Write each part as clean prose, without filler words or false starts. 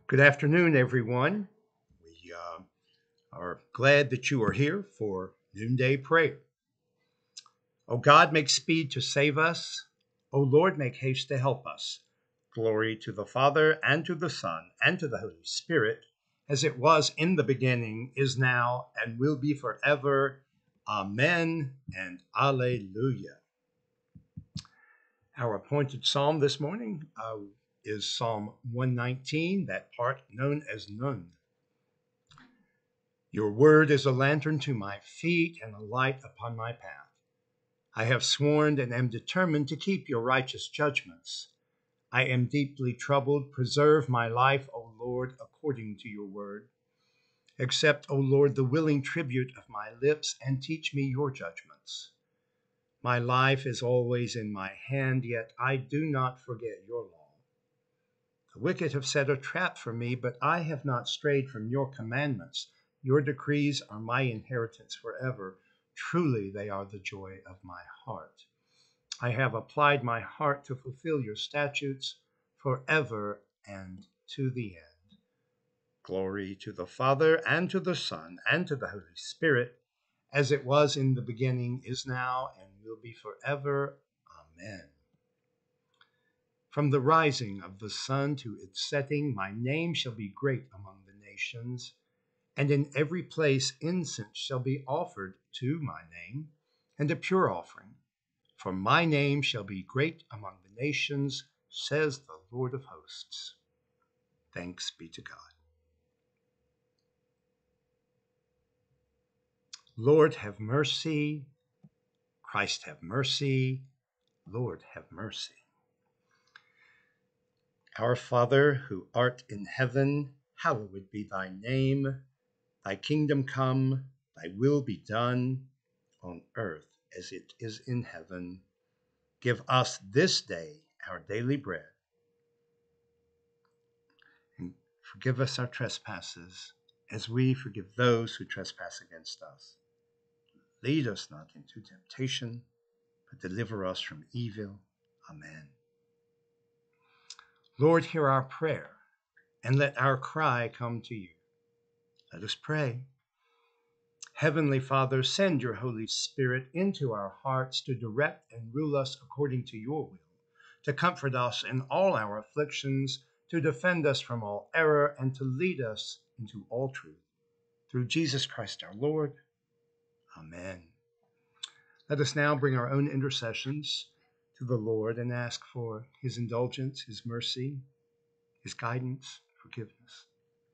Good afternoon, everyone. We are glad that you are here for Noonday Prayer. O God, make speed to save us. O Lord, make haste to help us. Glory to the Father, and to the Son, and to the Holy Spirit, as it was in the beginning, is now, and will be forever. Amen and Alleluia. Our appointed psalm this morning is Psalm 119, that part known as Nun. Your word is a lantern to my feet and a light upon my path. I have sworn and am determined to keep your righteous judgments. I am deeply troubled. Preserve my life, O Lord, according to your word. Accept, O Lord, the willing tribute of my lips and teach me your judgments. My life is always in my hand, yet I do not forget your law. The wicked have set a trap for me, but I have not strayed from your commandments. Your decrees are my inheritance forever. Truly, they are the joy of my heart. I have applied my heart to fulfill your statutes forever and to the end. Glory to the Father, and to the Son, and to the Holy Spirit, as it was in the beginning, is now, and will be forever. Amen. From the rising of the sun to its setting, my name shall be great among the nations, and in every place incense shall be offered to my name, and a pure offering. For my name shall be great among the nations, says the Lord of hosts. Thanks be to God. Lord, have mercy. Christ, have mercy. Lord, have mercy. Our Father, who art in heaven, hallowed be thy name. Thy kingdom come, thy will be done, on earth as it is in heaven. Give us this day our daily bread, and forgive us our trespasses, as we forgive those who trespass against us. Lead us not into temptation, but deliver us from evil. Amen. Lord, hear our prayer, and let our cry come to you. Let us pray. Heavenly Father, send your Holy Spirit into our hearts to direct and rule us according to your will, to comfort us in all our afflictions, to defend us from all error, and to lead us into all truth. Through Jesus Christ our Lord. Amen. Let us now bring our own intercessions to the Lord and ask for his indulgence, his mercy, his guidance, forgiveness.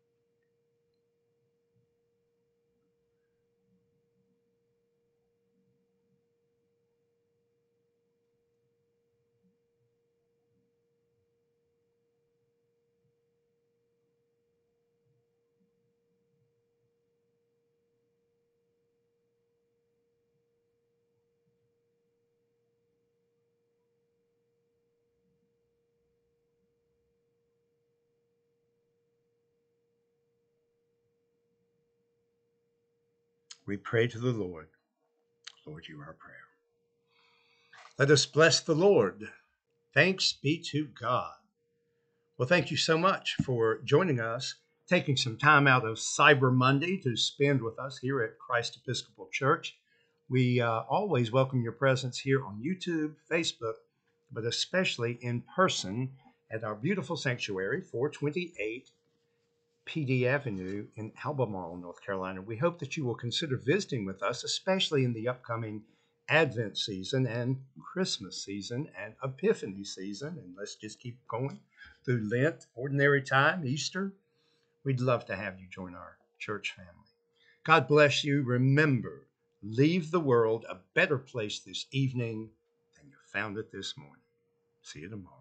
We pray to the Lord. Lord, hear our prayer. Let us bless the Lord. Thanks be to God. Well, thank you so much for joining us, taking some time out of Cyber Monday to spend with us here at Christ Episcopal Church. We always welcome your presence here on YouTube, Facebook, but especially in person at our beautiful sanctuary, 428 PD Avenue in Albemarle, North Carolina. We hope that you will consider visiting with us, especially in the upcoming Advent season and Christmas season and Epiphany season. And let's just keep going through Lent, Ordinary Time, Easter. We'd love to have you join our church family. God bless you. Remember, leave the world a better place this evening than you found it this morning. See you tomorrow.